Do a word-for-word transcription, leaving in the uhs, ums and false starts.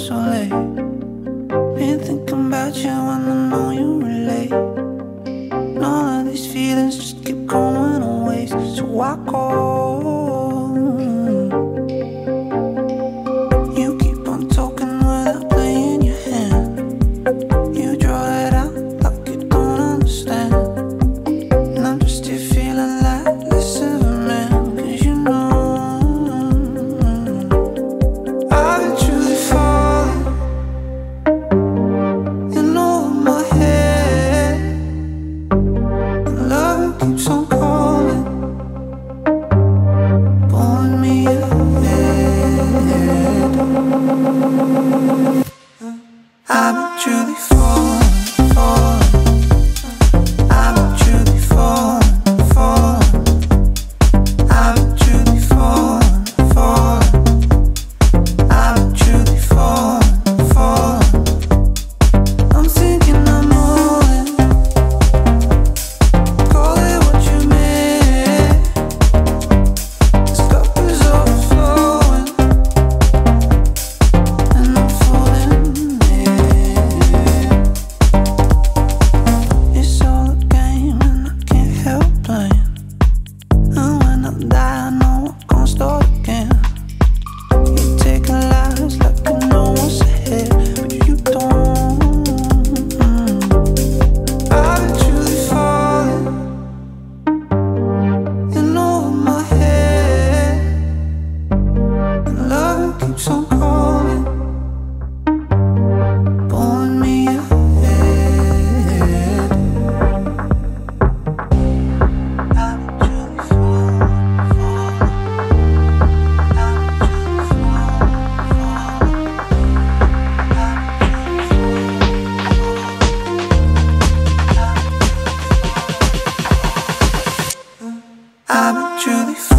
so late. Been thinking about you and I know you relate. And all of these feelings just keep going on waste. So I call. You keep on talking without playing your hand. You draw it out like you don't understand. And I'm just here feeling like less of a man. Cause you know I've been truly falling in over my head. And love keeps on calling, pulling me ahead. I've been truly falling, falling. I've been truly falling, falling. I've been truly falling, falling. I've been truly falling, falling. I'm thinking I'm moving. Call it what you meant. This cup is overflowing, and I'm falling in. It's all a game and I can't help playing. And when I die, I know I'm gonna start again. You take lives like you know what's ahead, but you don't. I've been truly falling in over my head. And love keeps on calling, pulling me ahead. I've been truly falling, falling. I've been truly falling, falling. I've been truly falling.